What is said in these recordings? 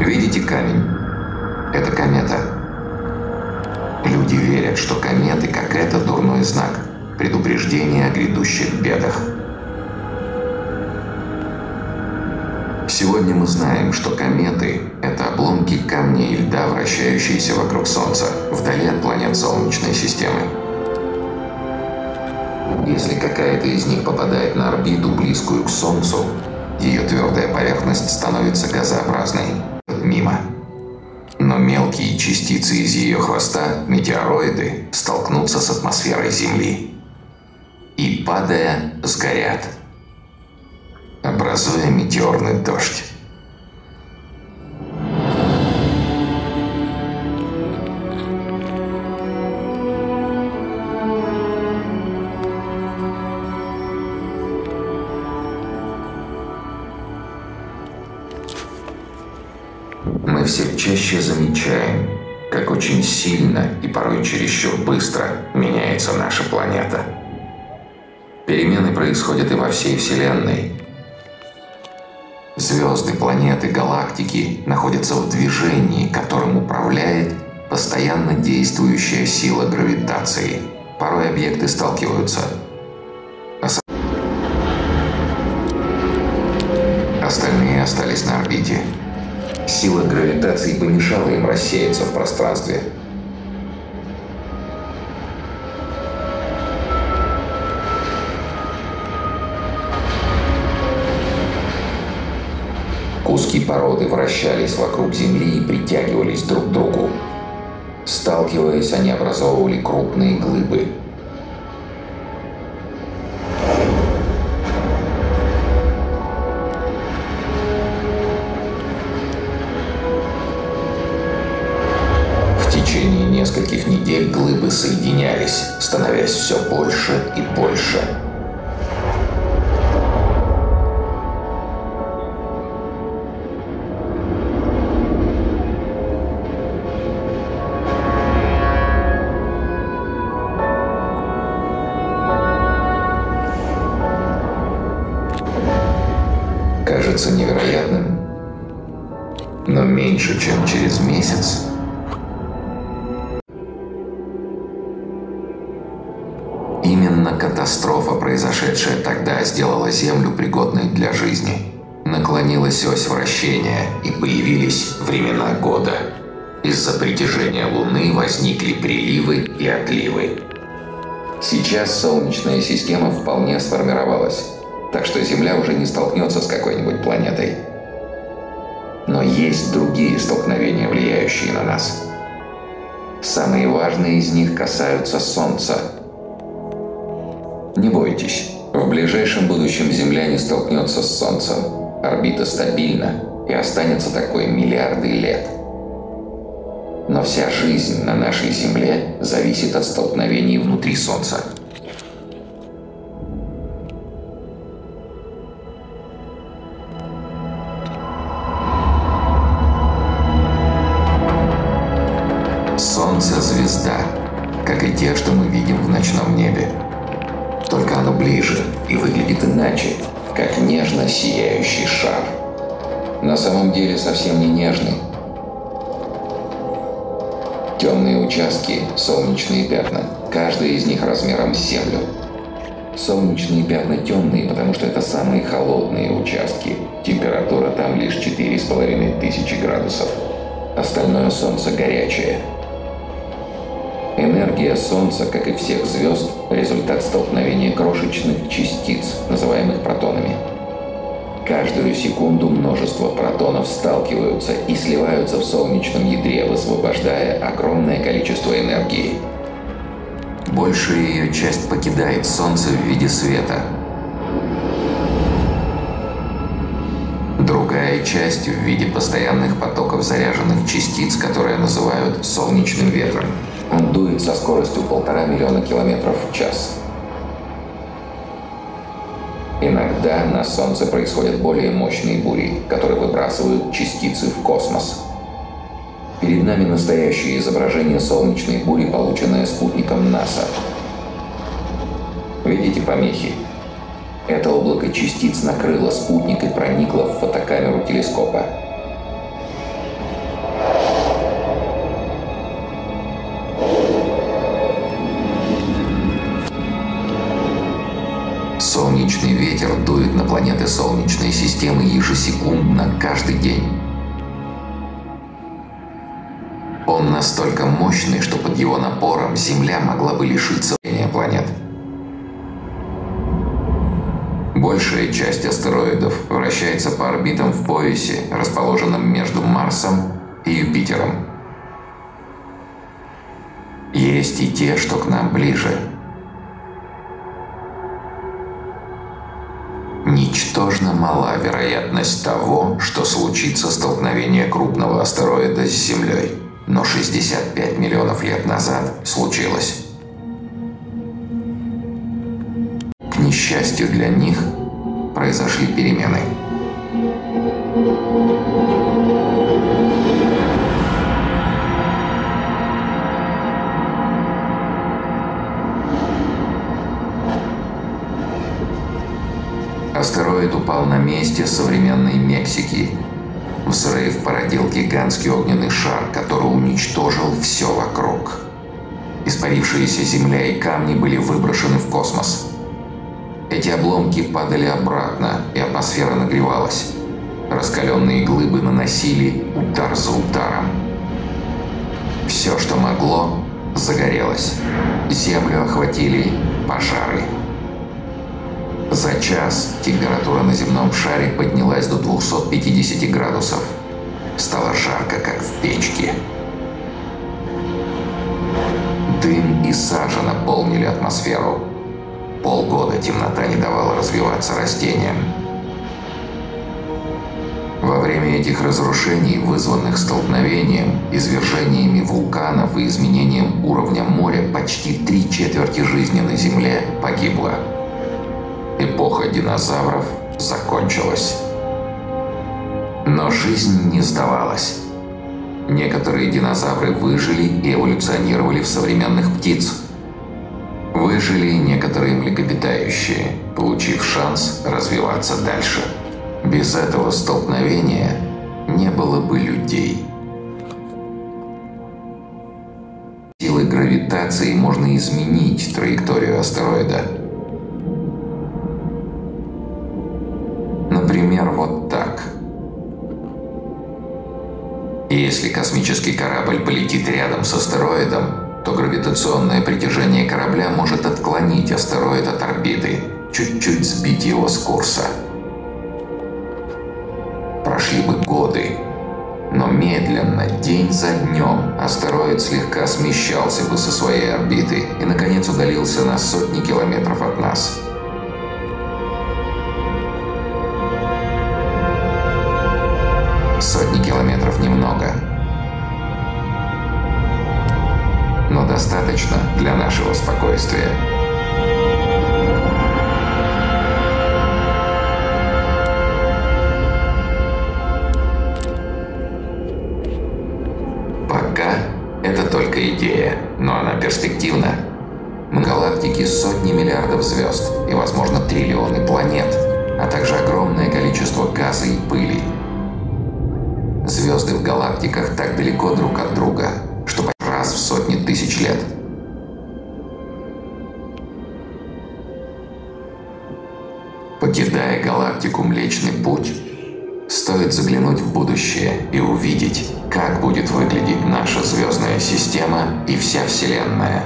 Видите камень? Это комета. Люди верят, что кометы, как это, дурной знак, предупреждение о грядущих бедах. Сегодня мы знаем, что кометы – это обломки камней и льда, вращающиеся вокруг Солнца, вдали от планет Солнечной системы. Если какая-то из них попадает на орбиту, близкую к Солнцу, ее твердая поверхность становится газообразной. Мимо. Но мелкие частицы из ее хвоста, метеороиды, столкнутся с атмосферой Земли. И, падая, сгорят, образуя метеорный дождь. Мы все чаще замечаем, как очень сильно и порой чересчур быстро меняется наша планета. Перемены происходят и во всей Вселенной. Звезды, планеты, галактики находятся в движении, которым управляет постоянно действующая сила гравитации. Порой объекты сталкиваются. Остальные остались на орбите. Сила гравитации помешала им рассеяться в пространстве. Куски породы вращались вокруг Земли и притягивались друг к другу. Сталкиваясь, они образовывали крупные глыбы. В течение нескольких недель глыбы соединялись, становясь все больше и больше. Кажется невероятным, но меньше, чем через месяц. Именно катастрофа, произошедшая тогда, сделала Землю пригодной для жизни. Наклонилась ось вращения, и появились времена года. Из-за притяжения Луны возникли приливы и отливы. Сейчас Солнечная система вполне сформировалась, так что Земля уже не столкнется с какой-нибудь планетой. Но есть другие столкновения, влияющие на нас. Самые важные из них касаются Солнца. Не бойтесь, в ближайшем будущем Земля не столкнется с Солнцем. Орбита стабильна и останется такой миллиарды лет. Но вся жизнь на нашей Земле зависит от столкновений внутри Солнца. Солнце – звезда, как и те, что мы видим в ночном небе. Только оно ближе и выглядит иначе, как нежно сияющий шар. На самом деле совсем не нежный. Темные участки – солнечные пятна, каждый из них размером с Землю. Солнечные пятна темные, потому что это самые холодные участки. Температура там лишь 4500 градусов. Остальное Солнце горячее. Энергия Солнца, как и всех звезд, результат столкновения крошечных частиц, называемых протонами. Каждую секунду множество протонов сталкиваются и сливаются в солнечном ядре, высвобождая огромное количество энергии. Большая ее часть покидает Солнце в виде света. Другая часть в виде постоянных потоков заряженных частиц, которые называют солнечным ветром. Он дует со скоростью 1,5 миллиона километров в час. Иногда на Солнце происходят более мощные бури, которые выбрасывают частицы в космос. Перед нами настоящее изображение солнечной бури, полученное спутником НАСА. Видите помехи? Это облако частиц накрыло спутник и проникло в фотокамеру телескопа. планеты Солнечной системы ежесекундно, каждый день. Он настолько мощный, что под его напором Земля могла бы лишиться планет. Большая часть астероидов вращается по орбитам в поясе, расположенном между Марсом и Юпитером. Есть и те, что к нам ближе. Ничтожно мала вероятность того, что случится столкновение крупного астероида с Землей. Но 65 миллионов лет назад случилось. К несчастью для них, произошли перемены. Астероид упал на месте современной Мексики. Взрыв породил гигантский огненный шар, который уничтожил все вокруг. Испарившаяся земля и камни были выброшены в космос. Эти обломки падали обратно, и атмосфера нагревалась. Раскаленные глыбы наносили удар за ударом. Все, что могло, загорелось. Землю охватили пожары. За час температура на земном шаре поднялась до 250 градусов. Стало жарко, как в печке. Дым и сажа наполнили атмосферу. Полгода темнота не давала развиваться растениям. Во время этих разрушений, вызванных столкновением, извержениями вулканов и изменением уровня моря, почти 3/4 жизни на Земле погибло. Эпоха динозавров закончилась. Но жизнь не сдавалась. Некоторые динозавры выжили и эволюционировали в современных птиц. Выжили некоторые млекопитающие, получив шанс развиваться дальше. Без этого столкновения не было бы людей. Силой гравитации можно изменить траекторию астероида. Например, вот так. Если космический корабль полетит рядом с астероидом, то гравитационное притяжение корабля может отклонить астероид от орбиты, чуть-чуть сбить его с курса. Прошли бы годы, но медленно, день за днем, астероид слегка смещался бы со своей орбиты и, наконец, удалился на сотни километров от нас. Сотни километров немного, но достаточно для нашего спокойствия. Пока это только идея, но она перспективна. В галактике сотни миллиардов звезд и, возможно, триллионы планет, а также огромное количество газа и пыли. Звезды в галактиках так далеко друг от друга, что раз в сотни тысяч лет. Покидая галактику Млечный Путь, стоит заглянуть в будущее и увидеть, как будет выглядеть наша звездная система и вся Вселенная.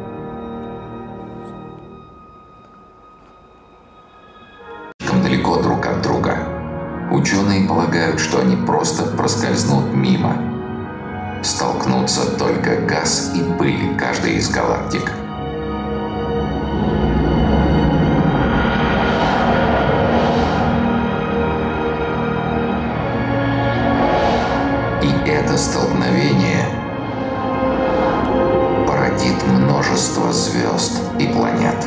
Слишком далеко друг от друга. Ученые полагают, что они просто проскользнут мимо. Столкнутся только газ и пыль каждой из галактик. И это столкновение породит множество звезд и планет.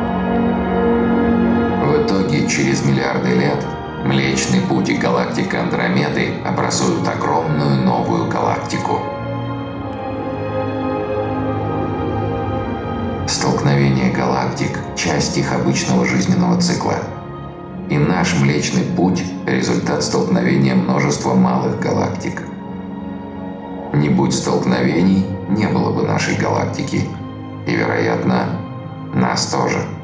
В итоге, через миллиарды лет, Млечный Путь и галактика Андромеды образуют огромную новую галактику. Столкновение галактик – часть их обычного жизненного цикла. И наш Млечный Путь – результат столкновения множества малых галактик. Не будь столкновений, не было бы нашей галактики. И, вероятно, нас тоже.